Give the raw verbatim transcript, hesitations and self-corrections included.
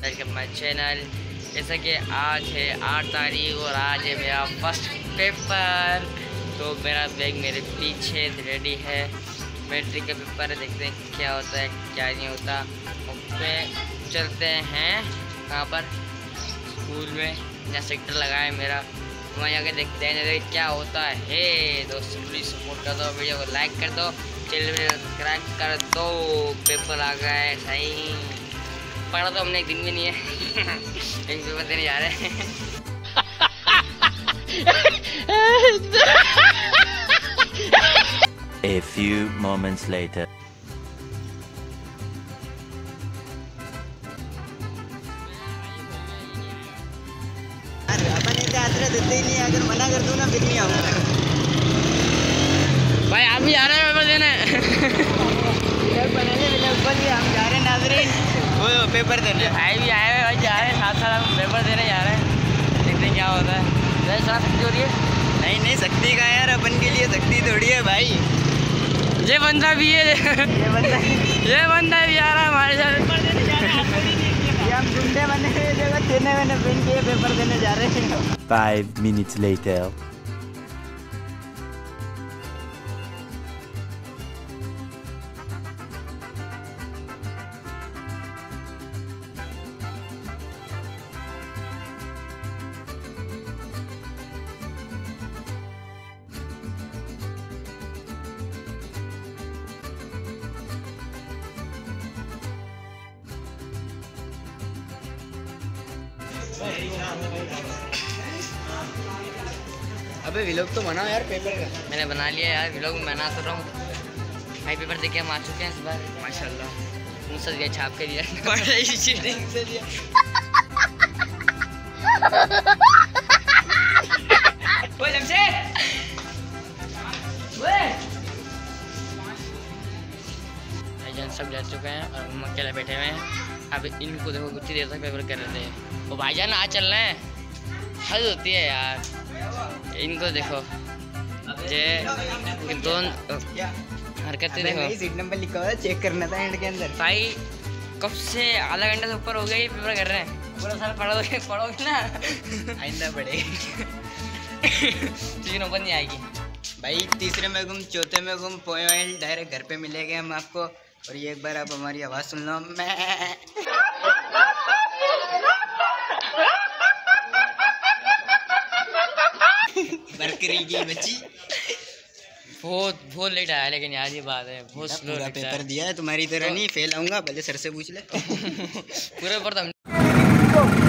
Welcome my channel. जैसा कि आज है आठ तारीख और आज है मेरा फर्स्ट पेपर। तो मेरा बैग मेरे पीछे रेडी है। मैट्रिक का पेपर है, देखते हैं क्या होता है क्या नहीं होता। पे चलते हैं कहाँ पर, स्कूल में जहाँ सेक्टर लगा है मेरा, वहाँ जाके देखते हैं क्या होता है। दोस्तों प्लीज़ सपोर्ट कर दो, वीडियो को लाइक कर दो, चैनल में सब्सक्राइब कर दो। पेपर आ गया है, सही पढ़ा तो हमने एक दिन भी नहीं है। एक पेपर देने जा रहे हैं। A few moments later. अपन ऐसे आदरा देते ही नहीं, अगर मना कर दूँ ना फिर नहीं आऊँगा। भाई आप भी जा रहे हैं पेपर देने? ऊपर भी हम जा रहे हैं नाज़रीन, वो पेपर देने। भाई भी आए हुए, भाई जा रहे हैं साथ साथ, हम पेपर देने जा रहे हैं। देखते हैं क्या होता है। वैसे थोड़ा शक्ति हो रही है। नहीं नहीं, शक्ति का यार, अपन के लिए शक्ति थोड़ी है भाई। ये बंदा भी है, ये बंदा ये बंदा भी आ रहा है हमारे साथ। ये हम गुंडे बने हुए, देखो चेन्नई मैंने पहन के पेपर देने जा रहे हैं। Five minutes later. अबे व्लॉग तो बनाओ यार पेपर का। मैंने बना लिया यार, व्लॉग में बना तो रहा हूँ। भाई पेपर देख के हम आ चुके हैं इस बार माशाल्लाह। मुँह से दिया, छाप के दिया, चीटिंग से दिया। ओए जमशेद, ओए भाईजान सब जा चुके हैं और हम अकेले बैठे हुए हैं। अब इनको देखो कितनी देर तक पेपर कर रहे थे। वो भाईजान आज चल रहे हैं, हद होती है यार। इनको देखो, ये दोन हरकतें देखो। सीट नंबर लिखा हुआ है, चेक करना था एंड के अंदर। भाई कब से आधा घंटे से ऊपर हो गया ये पेपर कर रहे हैं। पूरा साल पढ़ोगे पढ़ोगे ना, आइंदा पढ़ेगी। तीन नौबत नहीं आएगी भाई। तीसरे में गुम, चौथे में गुम, पॉइंट डायरेक्ट घर पे मिलेंगे हम आपको। और ये एक बार आप हमारी आवाज़ सुन लो। मैं बरकरी की बच्ची। बहुत बहुत लेट आया, लेकिन यार ये बात है बहुत स्लो पूरा पेपर दिया है, तुम्हारी तरह नहीं फेल आऊंगा, भले सर से पूछ ले। पूरे पेपर तो